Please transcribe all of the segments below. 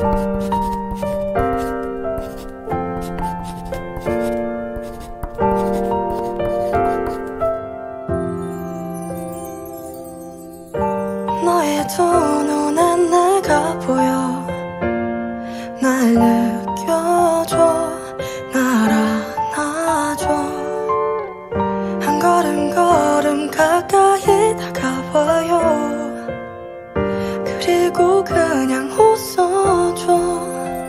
너의 두 눈엔 내가 보여. 날 느껴줘, 날 안아줘. 한 걸음 걸음 가까이 다가와요. 그리고 그냥 웃어줘.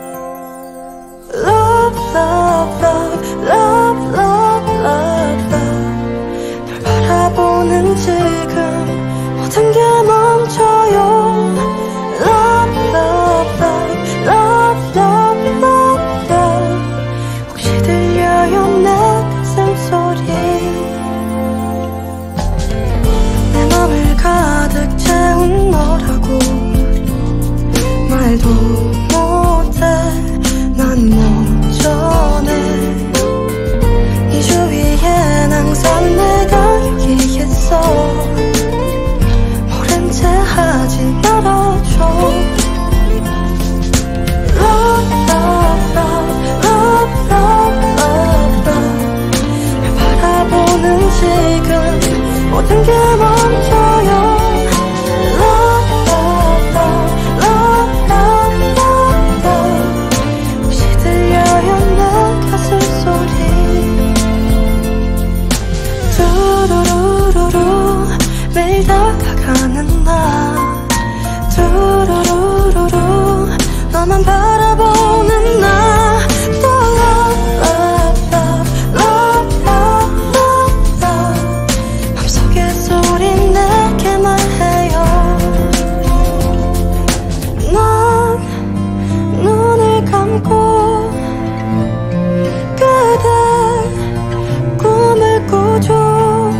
Love, love, love, love, love, love, love. 널 바라보는 지금 모든 게 멈춰요. Love, love, love, love, love, love, love. 혹시 들려요 내 가슴 소리. 내 맘을 가득 채운 너라고 말도 못해. 난 못 전해. 네 주위엔 항상 내가 여기 있어. 모른 채 하지 말아줘. Love, love, love, love, love, love, love. 날 바라보는 지금 모든 게 멈춰요. 매일 다가가는 나 두루루루루 너만 바라보는 나. 또 love, love, love, love, love, love. 맘속의 소리 내게 말해요. 난 눈을 감고 그대 꿈을 꾸죠.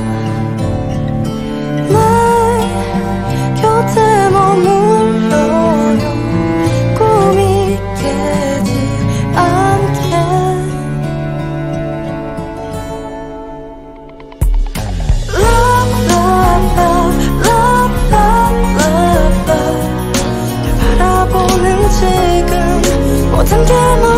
곁에 머물러요. 꿈이 깨지 않게. Love, love, love, love, love, love, love. 널 바라보는 지금 모든 게